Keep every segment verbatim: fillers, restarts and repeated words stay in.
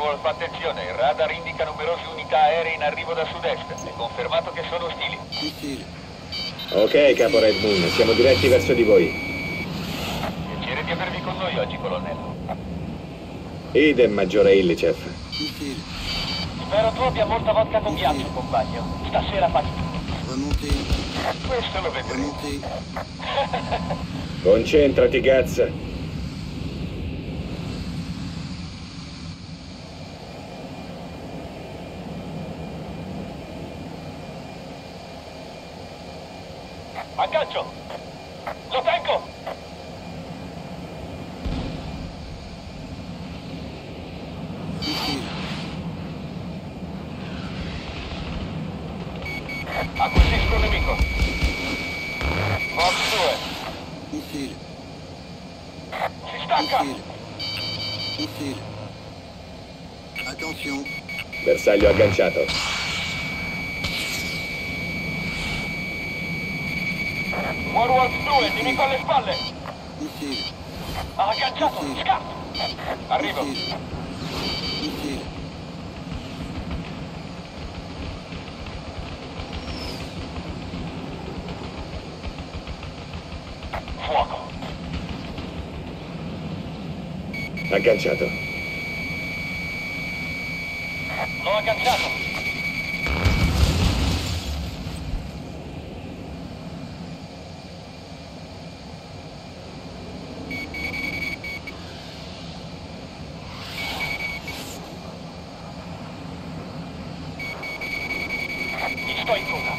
Wolf, attenzione, il radar indica numerose unità aeree in arrivo da sud-est. È confermato che sono ostili. Ok, capo Red Moon, siamo diretti verso di voi. Piacere di avervi con noi oggi, colonnello. Idem, maggiore Illicev. Spero tu abbia molta vodka con ghiaccio, compagno. Stasera fai tutto. Questo lo vedremo. Concentrati, Gaz. Aggancio! Lo tengo! Acquisisco un nemico. Box due. Si stacca! Attention. Bersaglio agganciato. Warwolf due, nemico alle spalle! Missile. Ha agganciato! Scatto! Arrivo! Missile. Fuoco! Agganciato. L'ho agganciato! Gli sto in coda!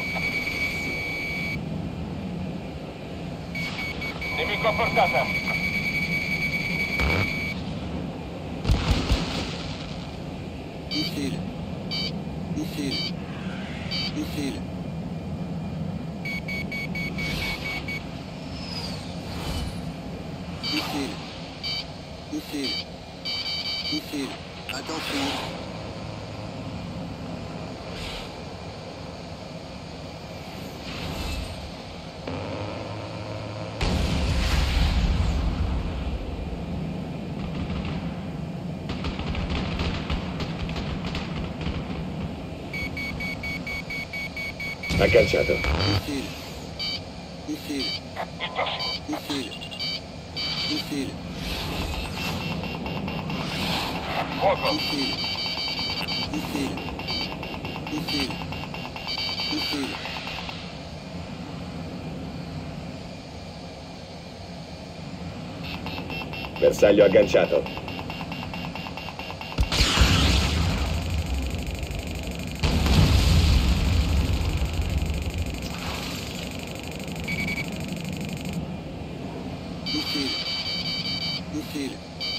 Nemico a portata! Missile. Missile. Missile. Missile. Missile. Missile. Attention. Agganciato. Missile. Missile. Il prossimo! Missile. Missile. Fuoco! Missile. Missile. Missile. Missile. Bersaglio agganciato. Missile. Missile.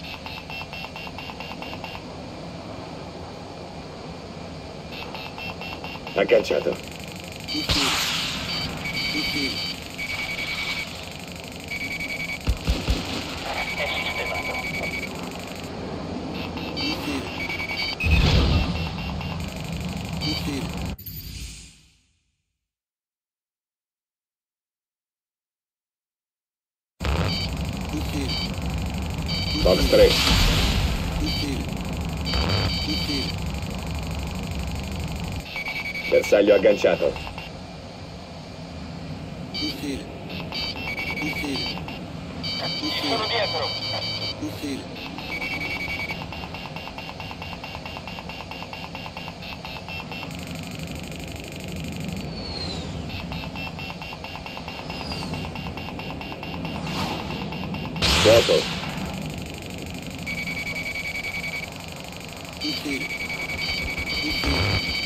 Agganciato. Missile. Missile. È sistemato! Missile. Missile. Missile. Box tre. Missile. Missile. Bersaglio agganciato. Missile. Missile. Gli sono dietro! Missile. Fuoco. Missile. Missile.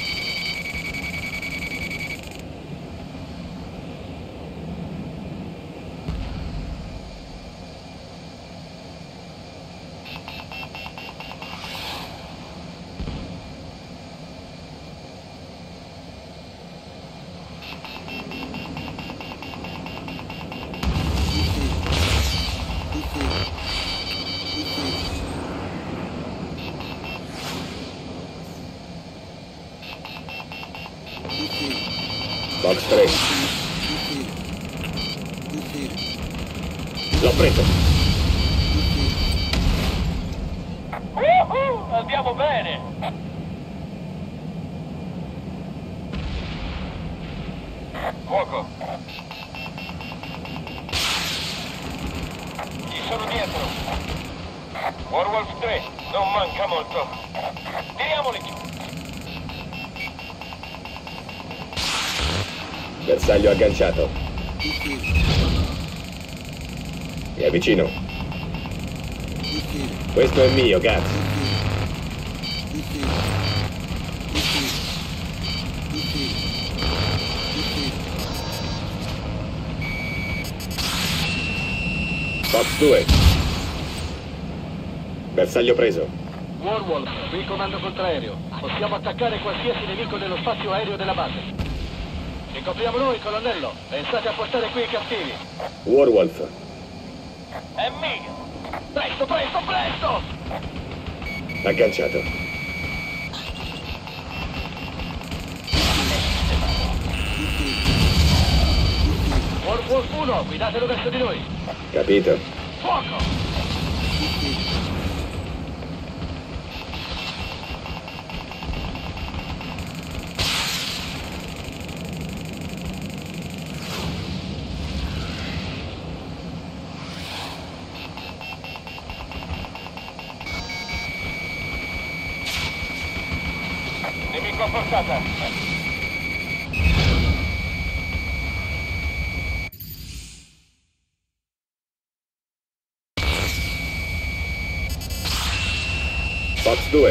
Box tre. L'ho preso. Woohoo! andiamo bene! Fuoco! Ci sono dietro! Warwolf tre, non manca molto! Tiriamoli giù! Bersaglio agganciato. Mi avvicino. Questo è mio, Gaz. Fox due. Bersaglio preso. Warwolf, qui comando contraereo. Possiamo attaccare qualsiasi nemico nello spazio aereo della base. Ci copriamo noi, colonnello. Pensate a portare qui i cattivi. Warwolf. È mio! Presto, presto, presto! Agganciato. Warwolf uno, guidatelo verso di noi. Capito. Fuoco! Nemico a portata! Fox due.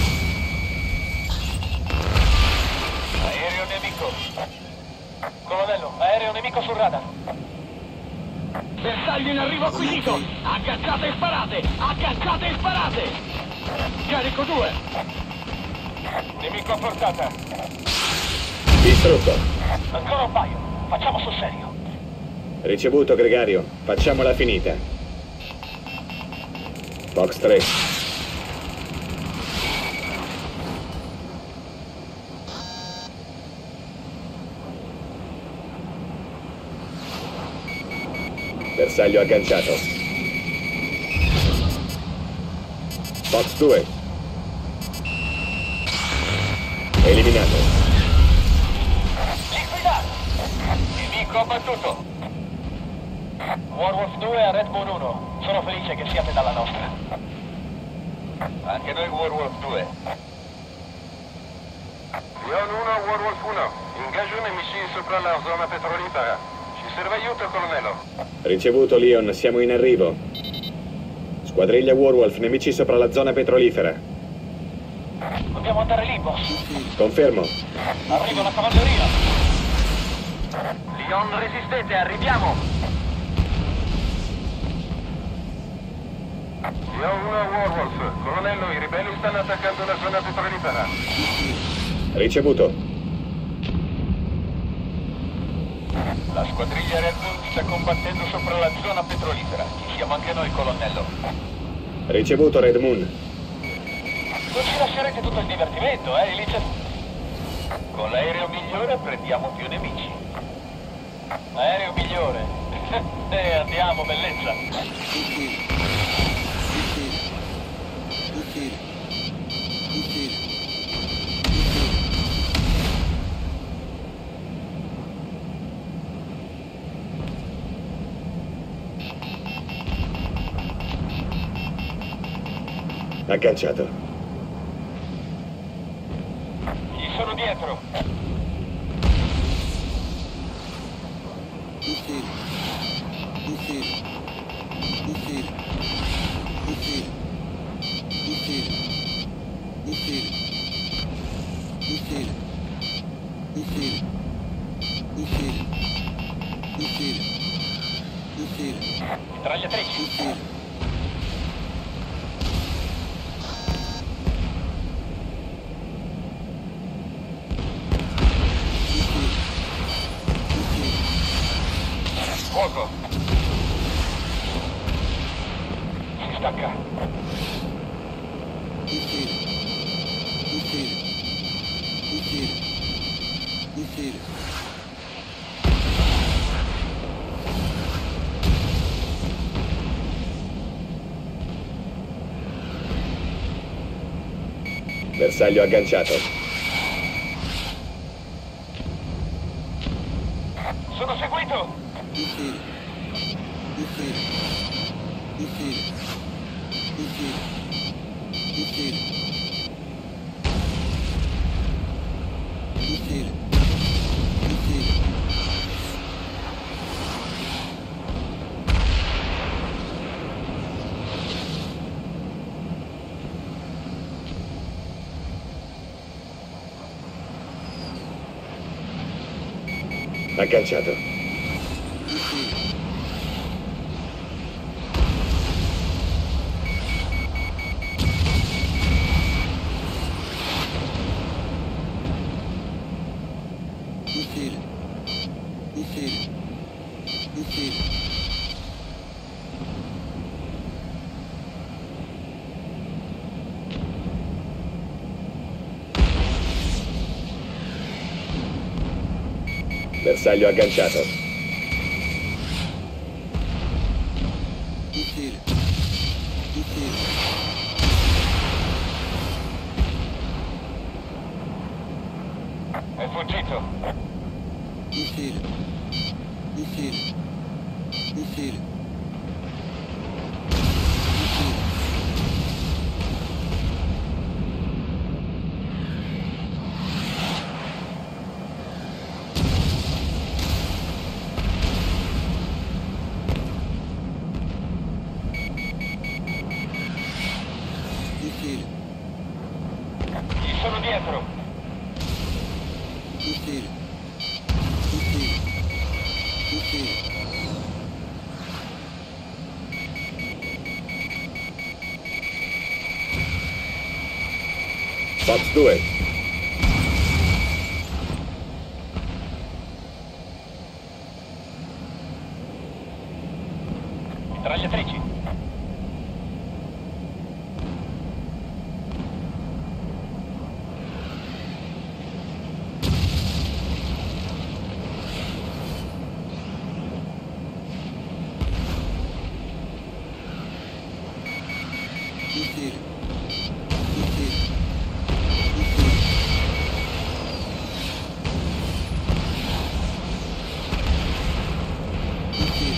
Aereo nemico! Colonnello, aereo nemico sul radar! Bersaglio in arrivo acquisito! Agganciate e sparate! Agganciate e sparate! Carico due! Nemico a portata! Distrutto. Ancora un paio! Facciamo sul serio! Ricevuto, Gregario. Facciamola finita. Fox tre. Bersaglio agganciato. Fox due. Eliminato. Liquidato! Nemico abbattuto! Warwolf due a Red Moon uno. Sono felice che siate dalla nostra. Anche noi Warwolf due. Leon uno a Warwolf uno. Ingaggio nemici sopra la zona petrolifera. Ci serve aiuto, colonnello. Ricevuto, Leon. Siamo in arrivo. Squadriglia Warwolf, nemici sopra la zona petrolifera. Dobbiamo andare lì, boss. Confermo. Arriva la cavalleria. Leon, resistete, arriviamo. Leon uno a Warwolf. Colonnello, i ribelli stanno attaccando la zona petrolifera. Ricevuto. La squadriglia Red Moon sta combattendo sopra la zona petrolifera. Ci siamo anche noi, colonnello. Ricevuto, Red Moon. Non ci lascerete tutto il divertimento, eh, Elise? Con l'aereo migliore prendiamo più nemici. Aereo migliore? Eh, andiamo, bellezza. Agganciato. Ci sono dietro. Missile. Missile. Missile. Missile. Missile. Missile. Missile. Missile. Missile. Missile. Missile. Mitragliatrici. Missile. Fuoco. Si stacca. Missile. Missile. Missile. Missile. Bersaglio agganciato. Sono seguito! Missile. Missile. Missile. Missile. Missile. Missile. Missile. Agganciato. Missile. Missile. Missile. Missile. Bersaglio agganciato. Missile. Missile. È fuggito! Missile. Missile. Missile. Missile. Missile. Gli sono dietro! Missile. Missile. Missile. Fox due. Mitragliatrici! Missile. Missile. Missile. Missile.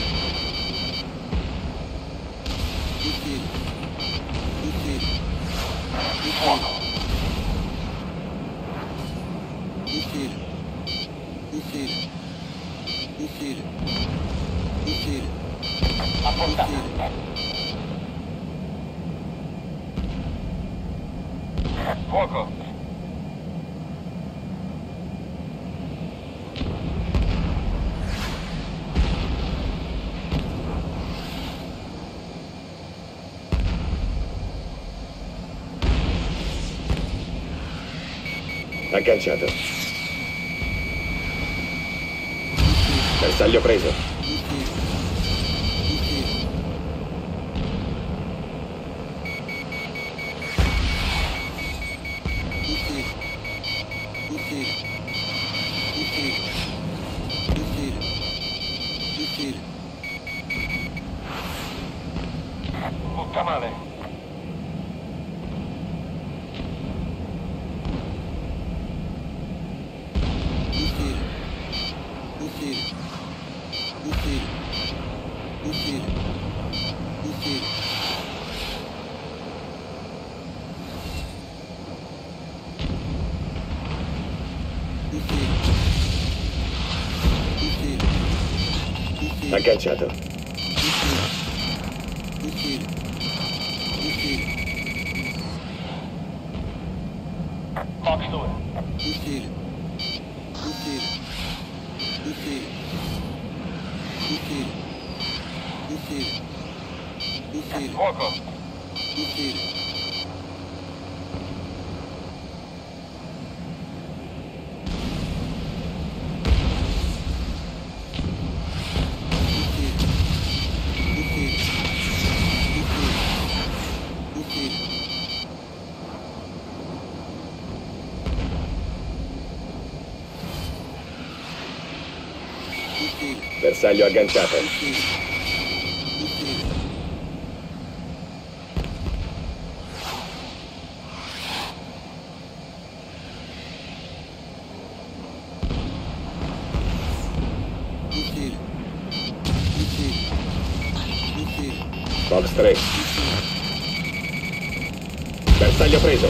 Missile. Missile. Fuoco! Missile. Missile. Missile. Missile. Appuntato! Fuoco! Agganciato. Bersaglio preso. Missile. Missile. Missile. Missile. Missile. Missile. Missile. Butta male! Missile. Missile. Missile. Missile. Missile. Missile. Missile. Missile. Agganciato. Missile. Missile. Missile. Fox due! Missile. Missile. Missile. Missile. Missile. Missile. Fuoco! Missile. Bersaglio agganciato. Fox tre. Bersaglio preso.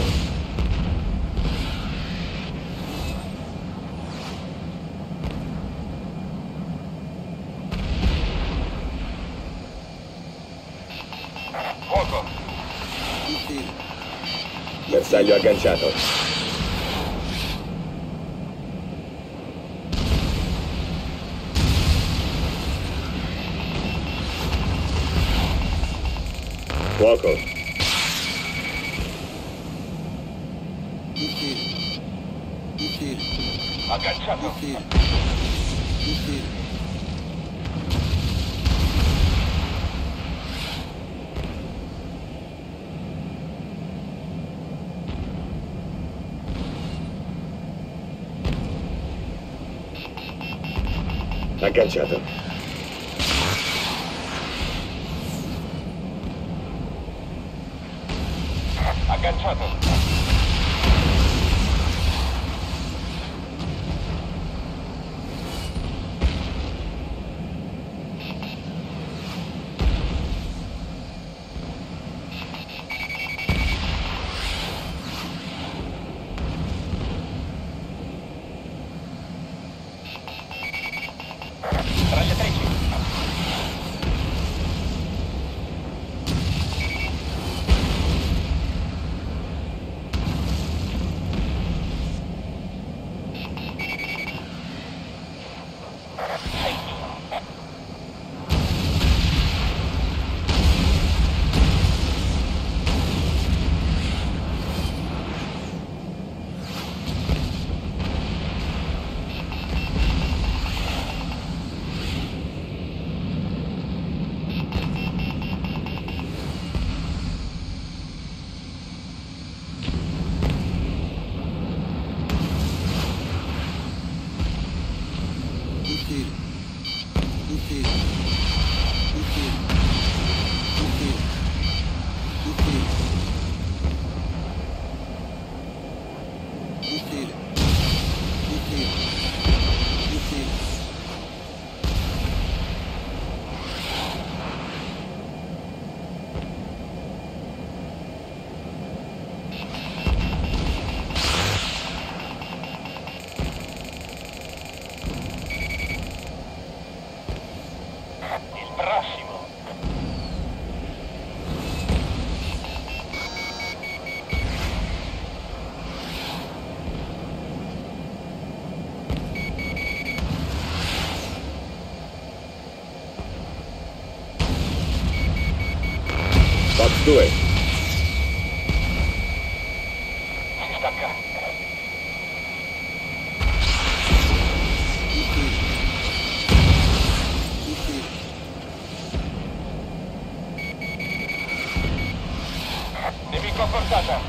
Fuoco. Missile. Bersaglio agganciato. Fuoco. Missile. Missile. Agganciato. Missile. Missile. Agganciato. Agganciato. Ragliatrici. Missile. Missile. Missile. Missile. Missile. Missile. Missile. Missile. Il prossimo. Fox due. Si stacca. Missile. Missile. Nemico a portata.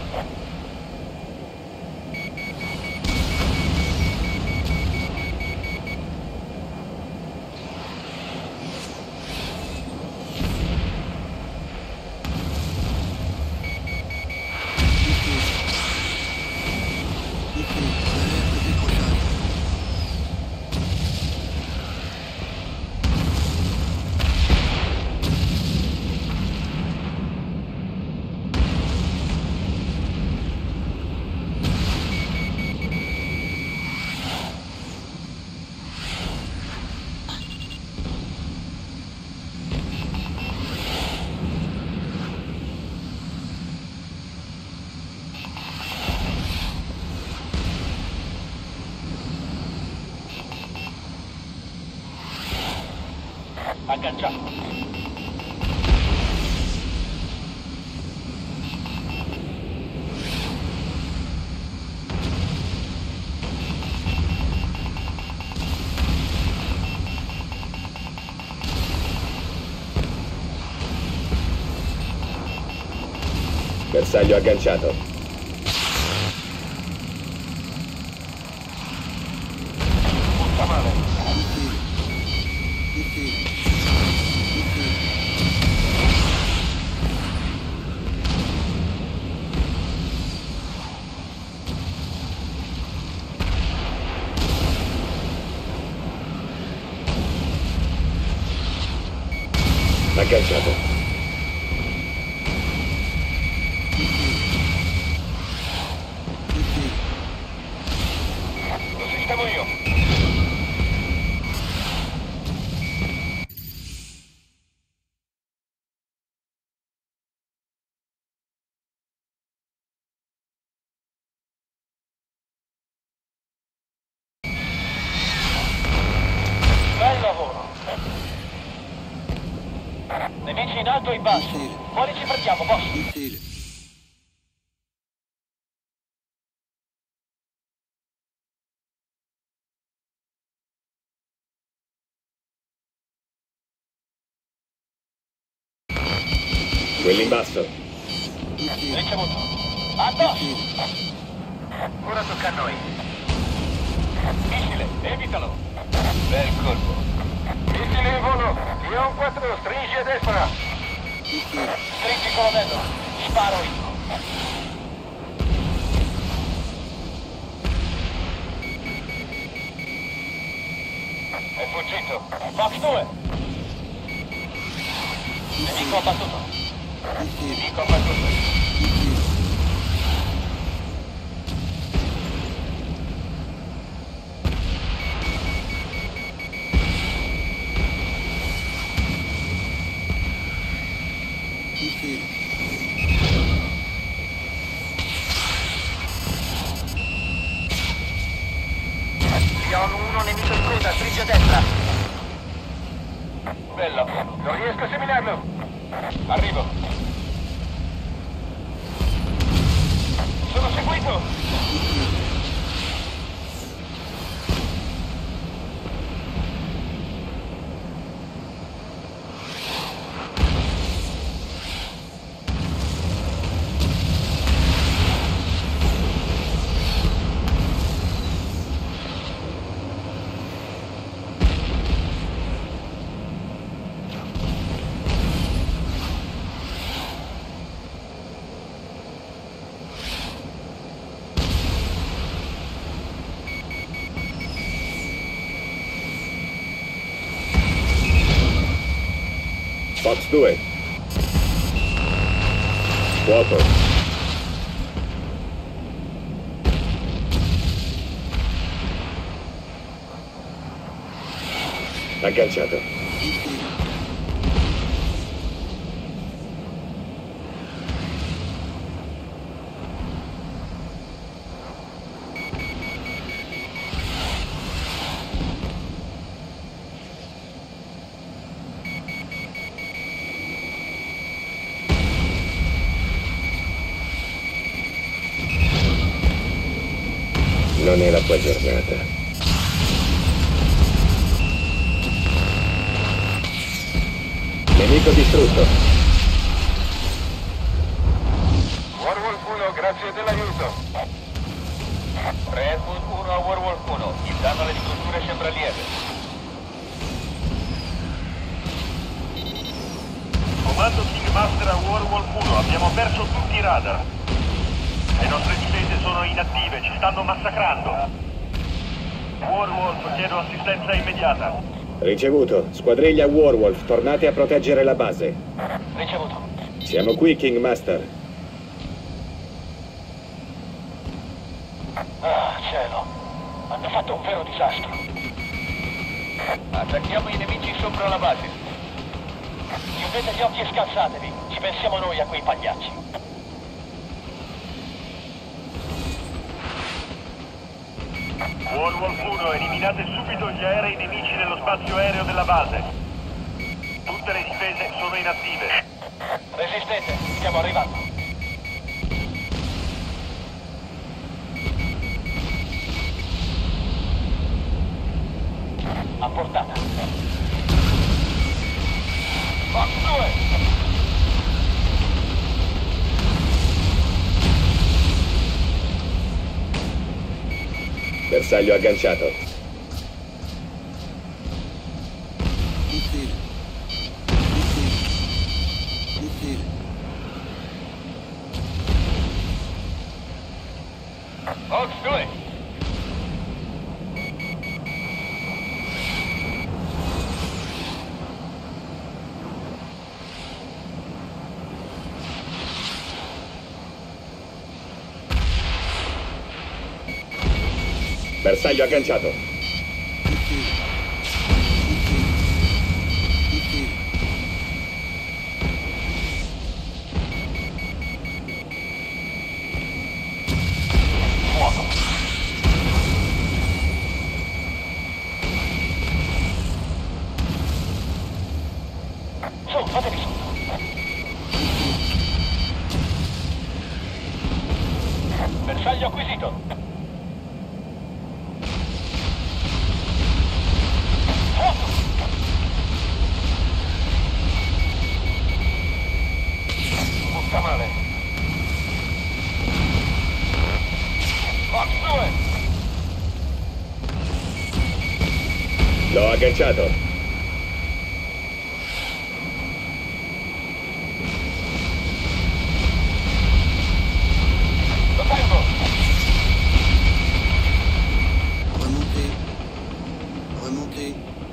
Agganciato. Bersaglio agganciato. Butta male. Missile. Missile. Missile. Agganciato. Nemici in alto e in basso. Quali ci prendiamo, boss? Ricevere. Quelli in basso. Ricevere. Ricevuto. Addosso! Ricevere. Ora tocca a noi. Missile, evitalo. Bel colpo. Missili in volo. Ion quattro, stringi a destra. Ricevere. Stringi, colonnello. Sparo io. È fuggito. Fox due. Nemico abbattuto. Ricevere. Nemico abbattuto. Ricevere. Ricevere. Ion uno, nemico in coda, stringi a destra. Bella. Non riesco a seminarlo. Arrivo. Sono seguito. Fox due. Fuoco. Agganciato. Non è la tua giornata. Nemico distrutto. Warwolf uno, grazie dell'aiuto. Redwood uno a Warwolf uno. Il danno alle strutture sembra lieve. Comando Kingmaster a Warwolf uno, abbiamo perso tutti i radar. Le nostre difese sono inattive, ci stanno massacrando. Warwolf, chiedo assistenza immediata. Ricevuto. Squadriglia Warwolf, tornate a proteggere la base. Ricevuto. Siamo qui, Kingmaster. Ah, cielo. Hanno fatto un vero disastro. Attacchiamo i nemici sopra la base. Chiudete gli occhi e scalzatevi. Ci pensiamo noi a quei pagliacci. Warwolf uno, eliminate subito gli aerei nemici nello spazio aereo della base. Tutte le difese sono inattive. Resistete, stiamo arrivando. A portata. Fox due! Bersaglio agganciato. Ricevere. Ricevere. Ricevere. Fox due! Bersaglio agganciato. Ricevere. Ricevere. Ricevere. Fuoco! Su, fatevi su. Bersaglio acquisito. Fuoco! Butta male. Fox due. L'ho agganciato. Lo tengo. Remontez. Remontez.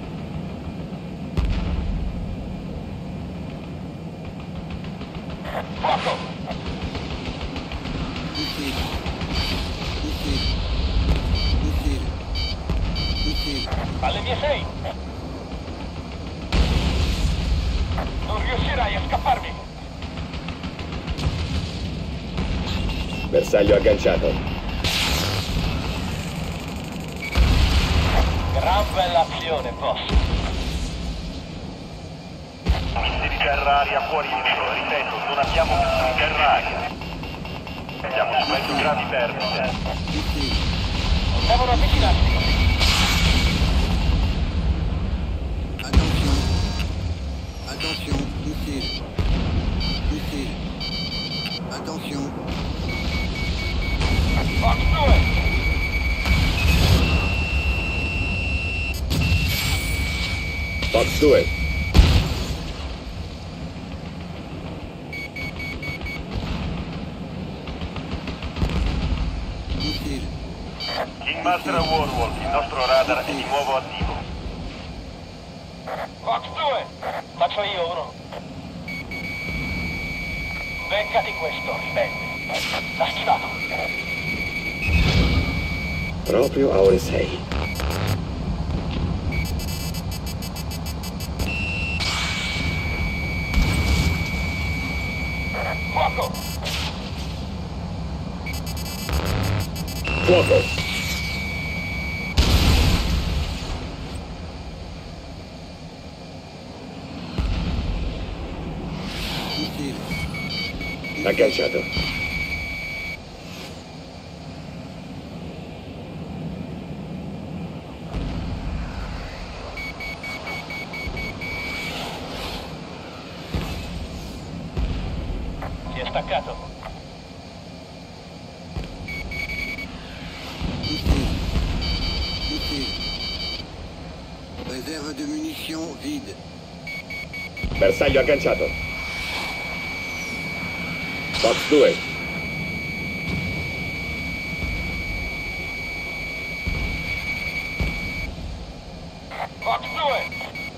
Fuoco! Missile. Missile. Missile. Missile. Alle mie sei. Non riuscirai a scapparmi. Bersaglio agganciato. Gran bella azione, boss. Missili di terra-aria fuori uso, ripeto, non abbiamo missili di terra-aria. Siamo subendo gravi perdite. Missile. Devono avvicinarsi. Attention. Attention. Missile. Missile. Attention. Fox due. Fox due. Missile. Kingmaster a Warwolf, il nostro radar è di nuovo attivo. Fox due. Faccio io uno. Beccati questo, ribelle. L'ha schivato. Proprio a ore sei. Fuoco! Fuoco! Missile. Agganciato. Si è staccato. Missile. Missile. Réserve de munitions vide. Bersaglio agganciato. Fox due. Fox due.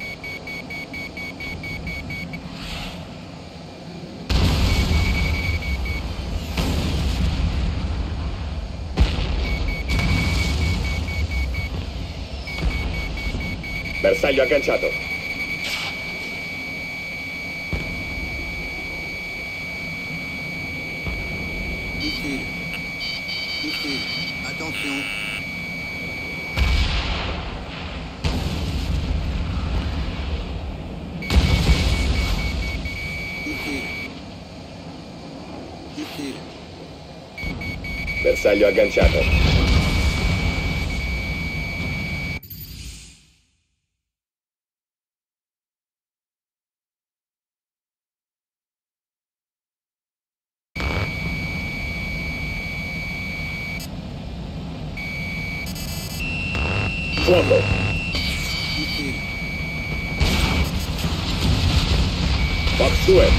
Bersaglio agganciato. Missile. Missile. Attention. Missile. Missile. Bersaglio agganciato. Fuoco! Missile. Fox due.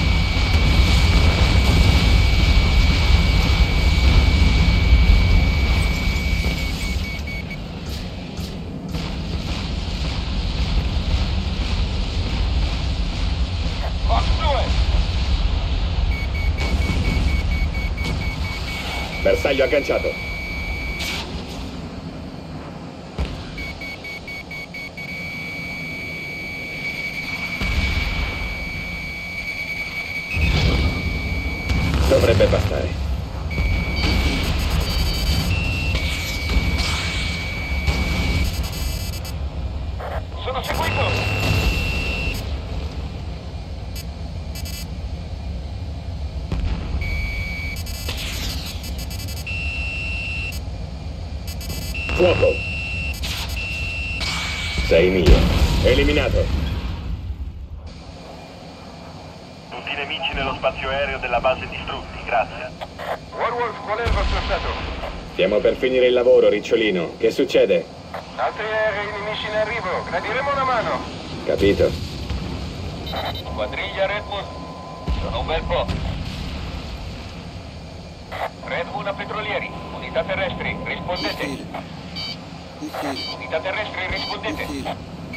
Fox due. Bersaglio agganciato. Dovrebbe bastare. Sono seguito. Fuoco! Sei mio. Eliminato. Tutti i nemici nello spazio aereo della base distrutti, grazie. Warwolf, qual è il vostro stato? Stiamo per finire il lavoro, Ricciolino. Che succede? Altri aerei nemici in arrivo, gradiremo una mano. Capito. Squadriglia Red Moon. Sono un bel po'. Red Moon a petrolieri. Unità terrestri, rispondete. Missile. Missile. Unità terrestri, rispondete. Missile.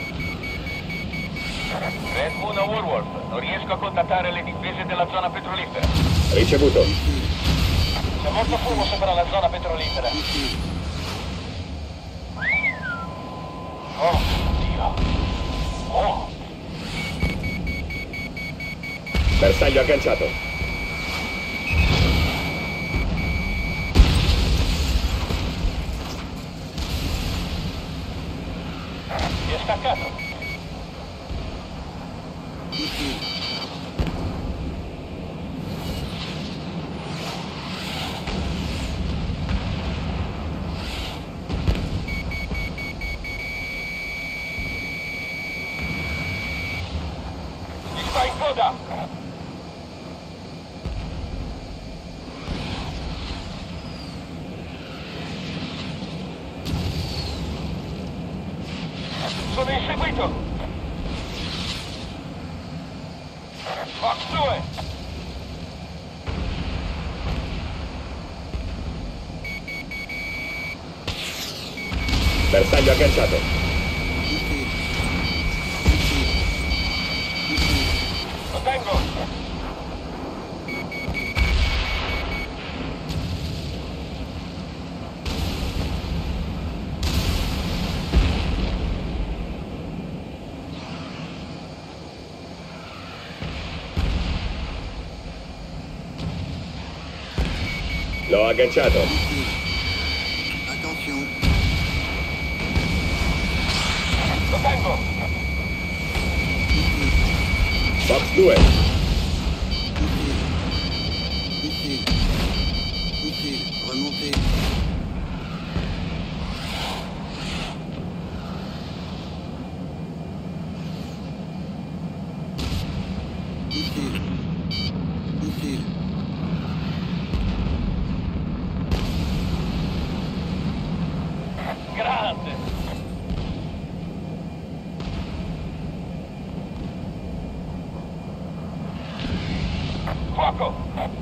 Red Moon a Warwolf. Non riesco a contattare le difese della zona petrolifera. Ricevuto. C'è molto fumo sopra la zona petrolifera. Missile. Oh, Dio. Oh. Bersaglio agganciato. Si è staccato. Missile. Gli sta in coda. Sono inseguito. Fox due. Bersaglio agganciato. Missile. Missile. Missile. Lo tengo. L'ho agganciato. Missile. Attention. Lo tengo. Missile. Fox due. Missile. Missile. Missile. Remontez. Missile. Missile. Grande. Fuoco.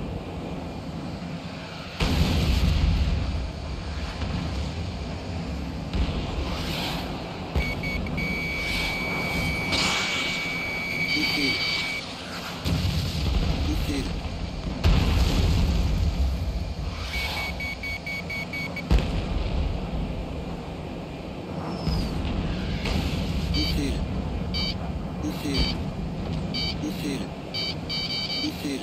Missile. Missile. Missile. Missile. Missile. Missile.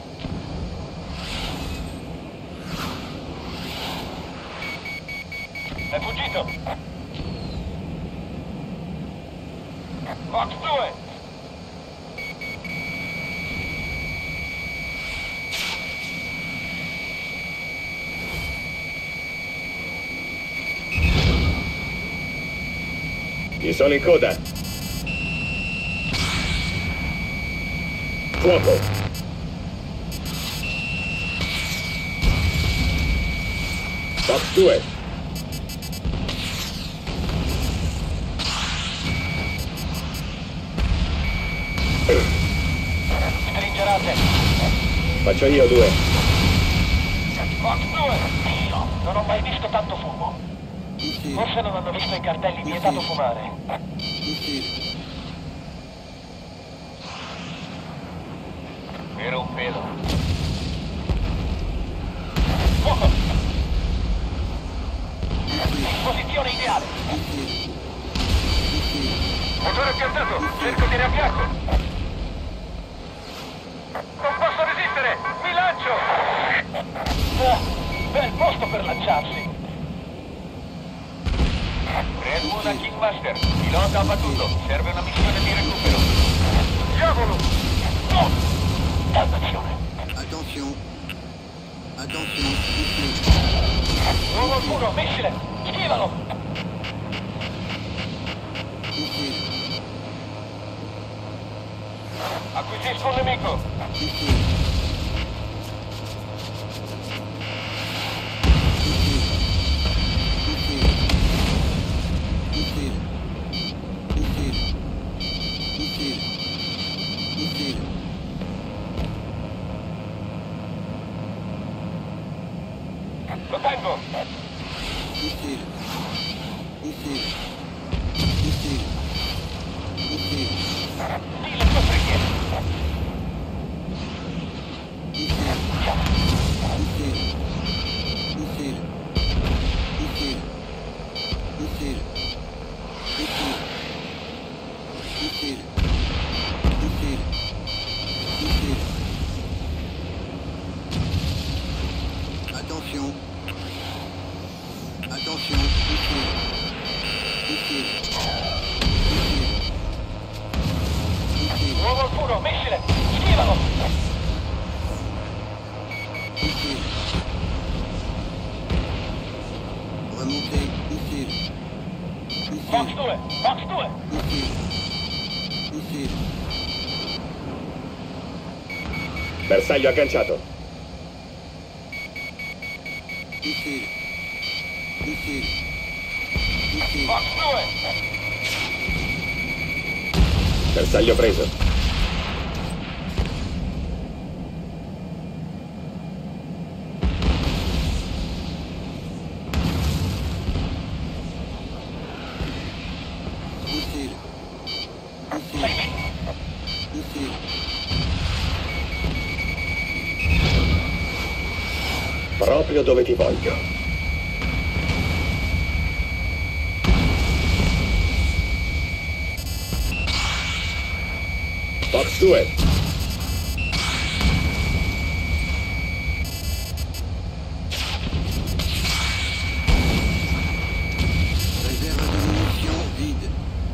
È fuggito. Fox due. Ci sono in coda. Fuoco. Fox due. Stringerate. Faccio io due. Fox due. Dio, non ho mai visto tanto fumo. Missile. Forse non hanno visto i cartelli vietato fumare. Missile. Era un pelo. Fuoco. Posizione ideale. Missile. Missile. Motore piantato, cerco di riavviarlo. Non posso resistere, mi lancio! Ah, bel posto per lanciarsi. Red Moon a Kingmaster. Pilota abbattuto. Serve una missione di recupero. Diavolo! No! Dannazione. Attention. Attention. Missile. Nuovo al muro, missile. Schivalo. Acquisisco un nemico. Missile. Missile. Missile. Missile. Missile. Lo tengo. Missile. Missile. Missile. Missile. Dì le tue preghiere. Missile. Missile. Missile. Missile. Missile. Missile. Missile. Missile. Missile. Attention. Attention. Missile. Missile. Missile. Missile. Uomo al furo, missile. Schivalo. Missile. Remontez. Missile. Fox Missile. due. Fox due. Missile. Missile. Bersaglio agganciato. Missile. Missile. Missile. Fox due. Bersaglio preso. Missile. Missile. Missile. Proprio dove ti voglio. Fox due. Réserve de munitions vide.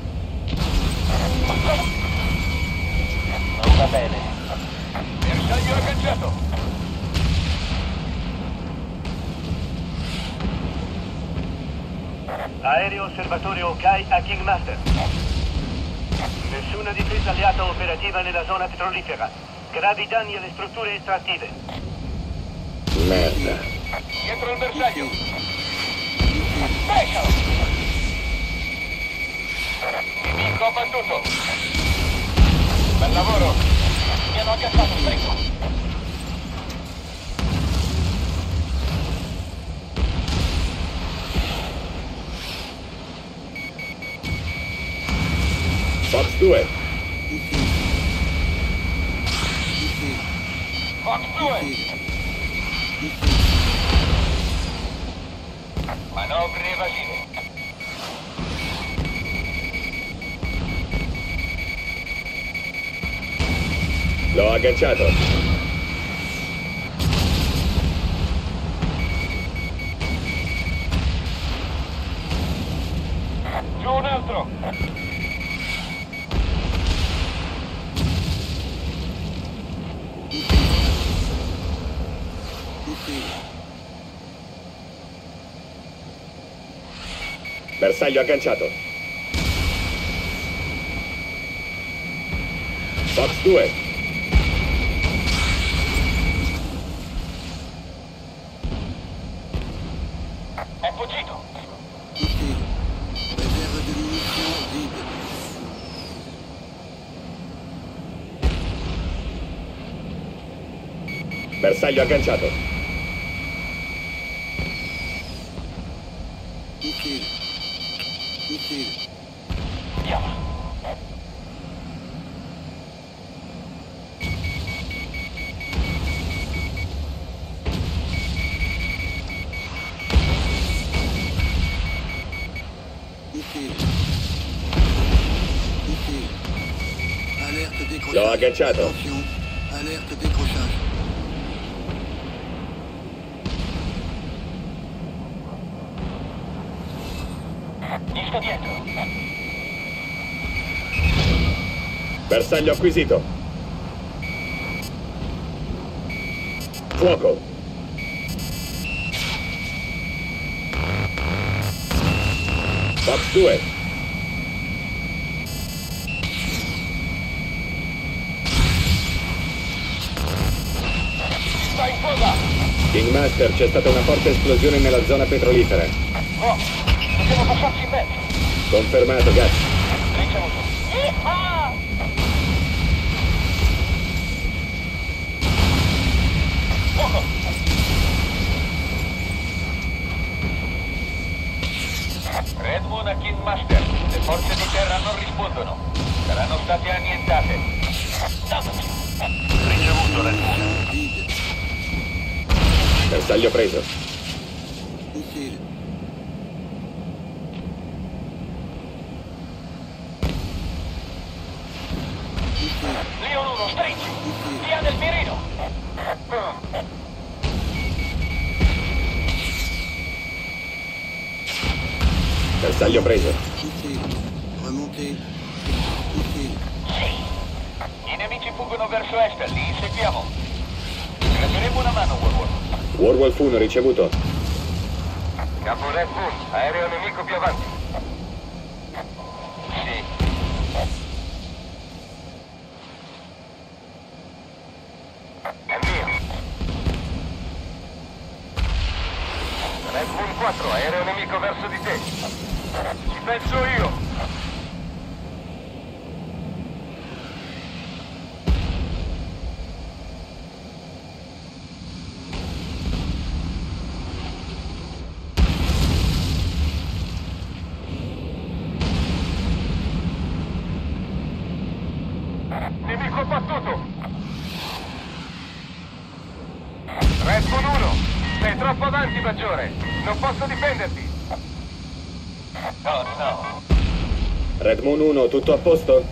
Non va bene. Bersaglio agganciato. Aereo osservatorio Okai a Kingmaster. Nessuna difesa alleata operativa nella zona petrolifera. Gravi danni alle strutture estrattive. Merda. Dietro il bersaglio. Beccalo. Nemico abbattuto. Bel lavoro. Mi hanno agganciato stretto. Fox due. Missile. Missile. Fox due. Missile. Missile. Manovre evasive. L'ho agganciato. Giù un altro. Missile. Bersaglio agganciato. Fox due. È fuggito. Missile. Réserve de munitions vide. Bersaglio agganciato. Missile. Missile. Chiama. Missile. Missile. Alerte décrochage. L'ho agganciato. Attention. Alerte décrochage. Gli sto dietro. Bersaglio acquisito. Fuoco. Fox due. Risponda! King Master, c'è stata una forte esplosione nella zona petrolifera. No, dobbiamo passarci in mezzo. Confermato, Gat. Ricevuto. Ah! Fuoco! Red Moon a King Master. Le forze di terra non rispondono. Saranno state annientate. Ricevuto, Red Moon. Vide. Bersaglio preso. Missile. Missile. Leon uno, stringi! Missile. Via del mirino! Bersaglio preso. Missile. Remontez. Missile. Sì! I nemici fuggono verso est, li inseguiamo. Gradiremo una mano, Warwolf. Warwolf uno, ricevuto. Capo Red Moon, aereo nemico più avanti. Sì. È mio. Red Moon quattro, aereo nemico verso di te. Ci penso io. Nemico abbattuto! Red Moon uno! Sei troppo avanti, maggiore! Non posso difenderti! No, no. Red Moon uno, tutto a posto?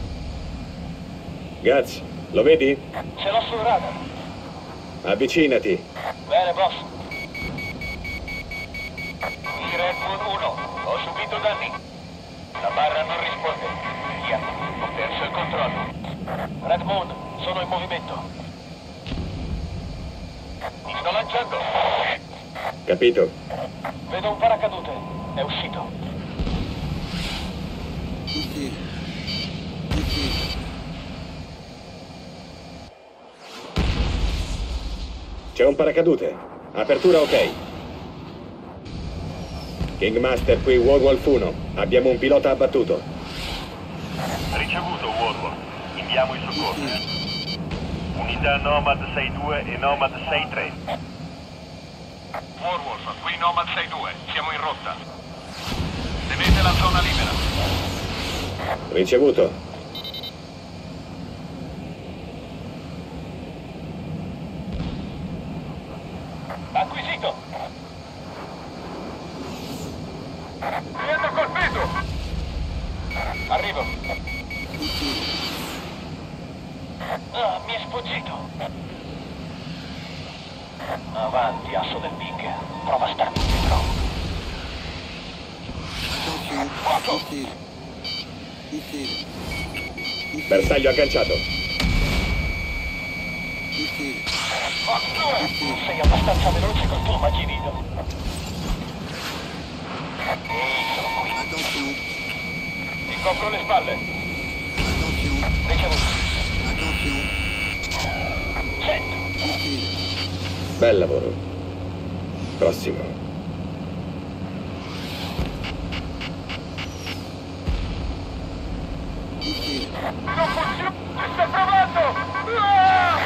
Gaz, lo vedi? Ce l'ho sul radar. Avvicinati. Bene, boss. Qui Red Moon uno. Ho subito danni. La barra non risponde. Via. Ho perso il controllo. Red Moon, sono in movimento. Mi sto lanciando. Capito? Vedo un paracadute. È uscito. Missile. Missile. C'è un paracadute. Apertura ok. King Master, qui Warwolf uno. Abbiamo un pilota abbattuto. Ricevuto, Warwolf. Inviamo i soccorsi. Unità Nomad sei due e Nomad sei tre. Warwolf, qui Nomad sei due. Siamo in rotta. Tenete la zona libera. Ricevuto. Acquisito. Viendo colpito! Arrivo. Missile. Ah, mi è sfuggito. Avanti, asso del Big. Prova a starmi dietro. Attention. Missile. Missile. Missile. Bersaglio agganciato. Missile. Fox due! Non sei abbastanza veloce col tuo maginino. Ehi, sono qui. Attention. Ti copro le spalle. Attention. Ricevuto. Attention. Sento. Missile. Bel lavoro. Prossimo. Missile. Non funziona! Ci sto provando! Ah!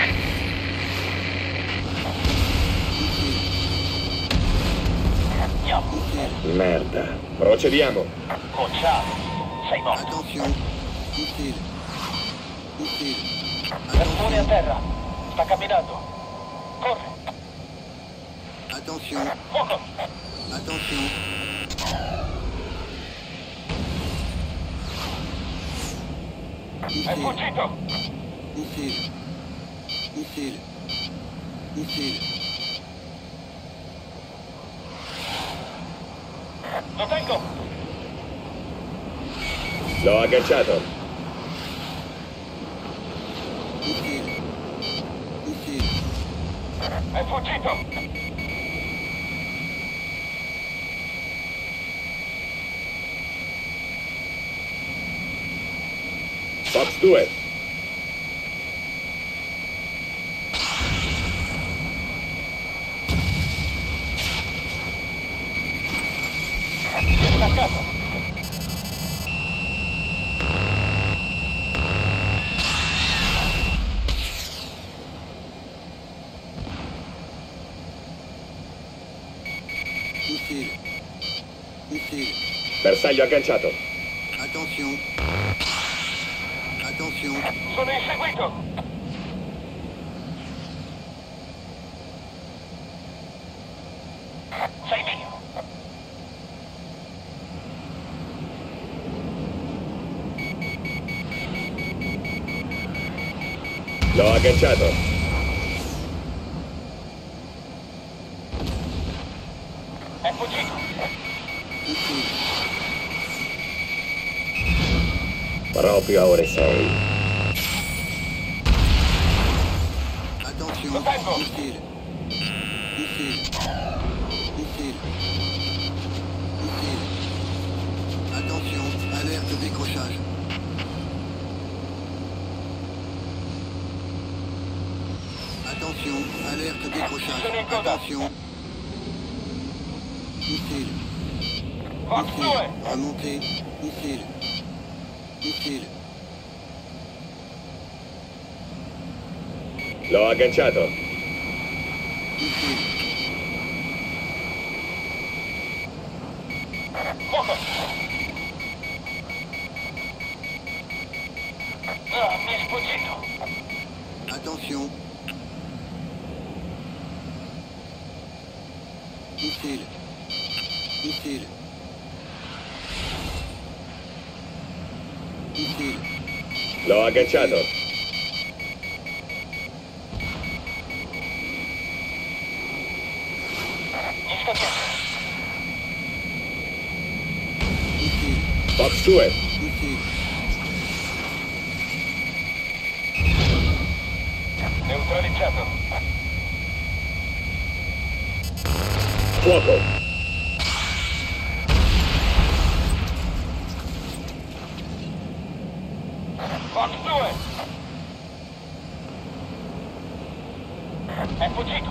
Missile. Andiamo. Missile. Merda. Procediamo. Bocciato. Sei morto. Attention. Missile. Missile. Carbone a terra. Sta camminando. Corre. Attention. Fuoco. Attention. È Missile. fuggito. Missile. Missile. Missile. Lo tengo. L'ho agganciato. Missile. Missile. È fuggito. Fox due. Bersaglio agganciato. Attention. Attention. Sono inseguito! Sei mio! L'ho agganciato. È fuggito! Missile. Proprio a ore sei. Attention. Lo tengo. Missile. Missile. Missile. Missile. Attention. Alerte décrochage. Attention. Alerte décrochage. Attention. Missile. Fox Missile. due! Remontez. Missile. Missile. L'ho agganciato. Missile. Fuoco! Ah, mi è sfuggito! Attention. Missile. Missile. Missile. L'ho agganciato. Gli sto dietro! Missile. Fox due. Missile. Neutralizzato! Fuoco. Fox due! È fuggito!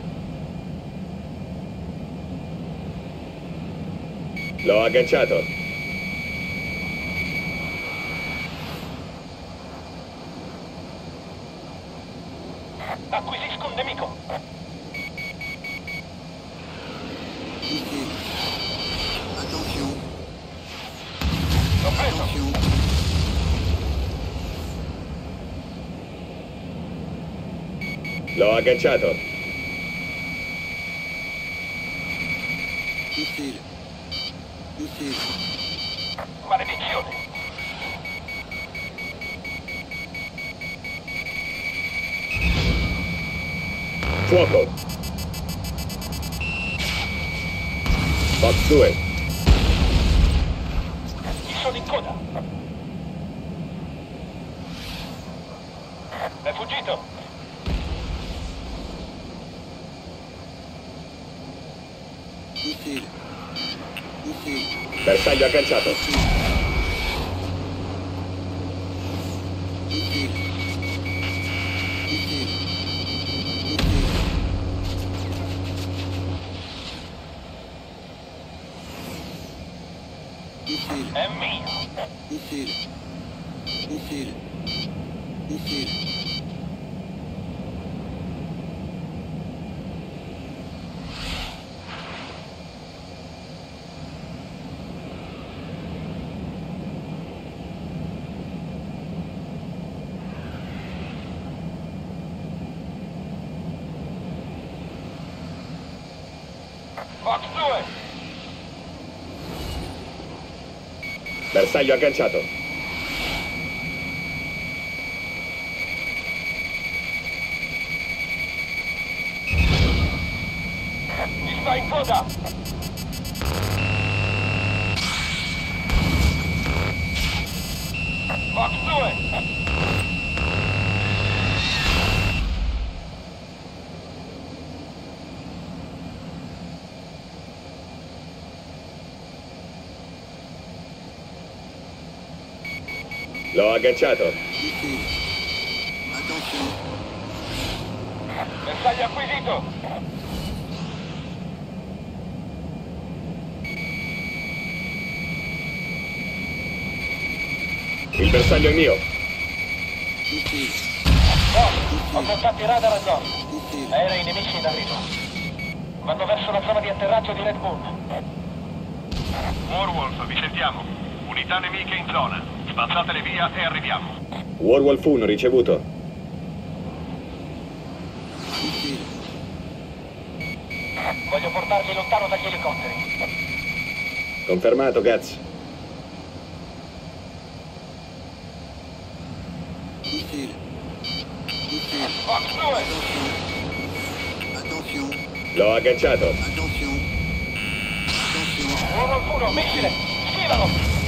L'ho agganciato. Acquisisco un nemico! Missile. Attention. L'ho preso! Attention. L'ho agganciato. Missile. Missile. Maledizione! Fuoco. Fox due. Gli sono in coda! È fuggito! Missile. Missile. Bersaglio agganciato. Missile. Missile. Missile. Missile. È mio! Missile. Missile. Missile. Fox due! Bersaglio agganciato. Gli sta in coda! Fox due! L'ho agganciato. Missile. Attention. Bersaglio acquisito! Il bersaglio è mio. Missile. Oh, ho contatti radar a nord. Missile. Aerei nemici in arrivo. Vanno verso la zona di atterraggio di Red Moon. Warwolf, vi sentiamo. Unità nemiche in zona. Spazzatele via e arriviamo. Warwolf uno, ricevuto. Missile. Voglio portarli lontano dagli elicotteri. Confermato, Gaz. Missile. Missile. Fox due! Attention. L'ho agganciato. Attention. Attention. Warwolf uno, missile! Schivalo!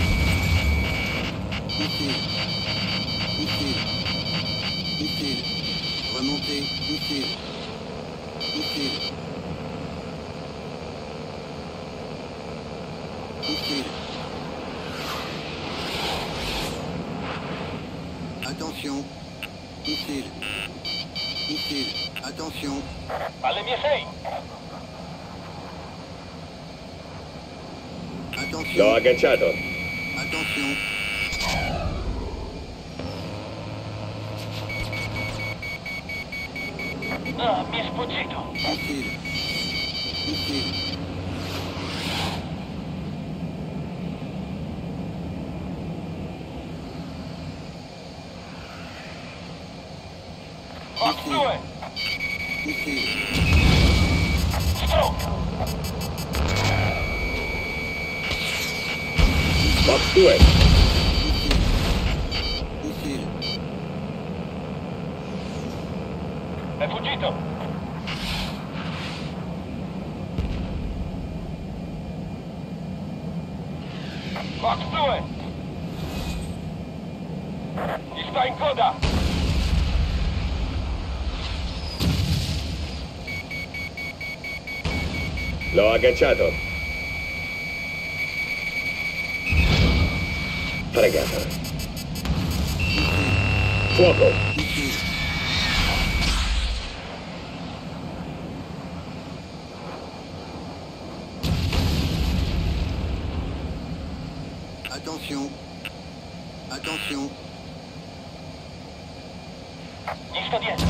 Missile. Missile. Missile. Remontez. Missile. Missile. Missile. Attention. Missile. Missile. Attention. Alle mie sei! Attention. L'ho agganciato. Attention. Ah, mi è sfuggito! Missile. Missile. Fox due! Missile. Stroke! Fox due. Missile. È fuggito! Fox due! Gli sta in coda! L'ho agganciato. Fregato. Fuoco. Missile. Attention. Attention. Gli sto dietro!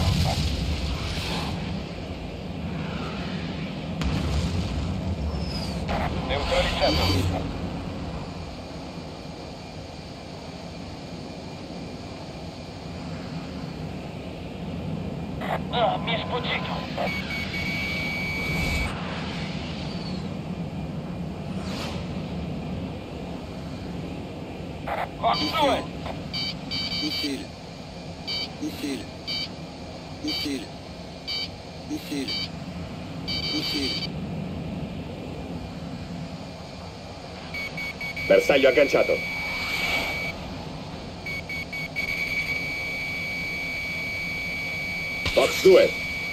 Neutralizzato! Ah, mi è sfuggito! Fox due! Missile. Missile. Missile. Missile. Missile. Bersaglio agganciato. Fox due.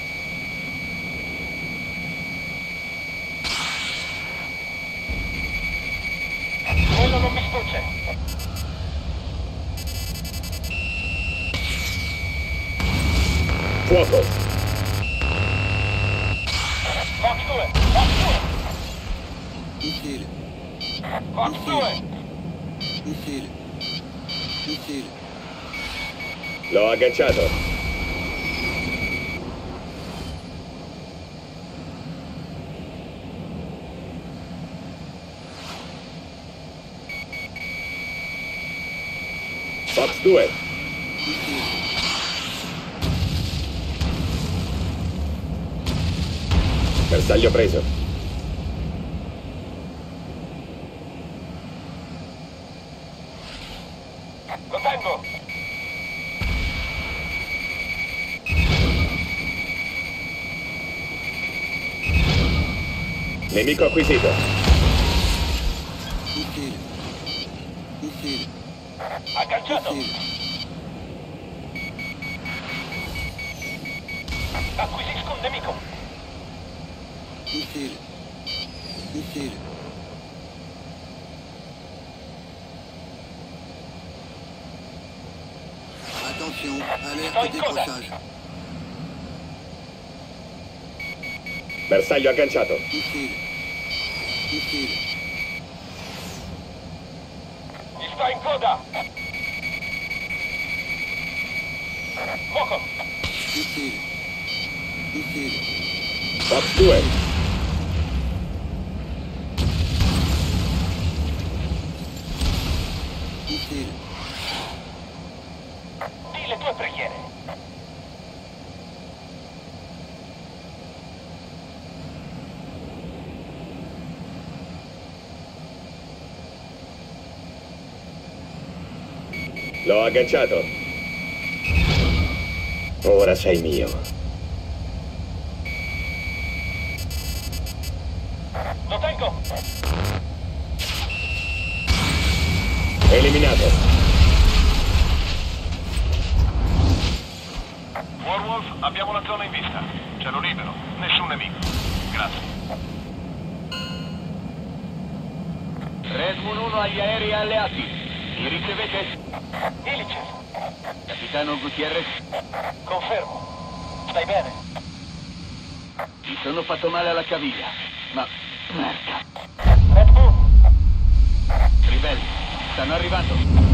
Quello non mi sfugge! Fuoco. Fox due! Fox due! Missile. Fox due! Missile. Missile. L'ho agganciato. Fox due. Bersaglio preso. Contengo! Nemico acquisito. Missile. Missile. Agganciato! Missile. Acquisisco un nemico! Missile. Missile. Attention, alerte décrochage. Bersaglio agganciato. Missile. Missile. Gli sta in coda! Fuoco! Missile. Missile. Fox due. L'ho agganciato. Ora sei mio. Lo tengo! Eliminato. Warwolf, abbiamo la zona in vista. Cielo libero, nessun nemico. Grazie. Red Moon uno agli aerei alleati. Mi ricevete? Illice, Capitano Gutierrez, confermo. Stai bene? mi sono fatto male alla caviglia, ma... merda. Red Moon, Ribelli, stanno arrivando.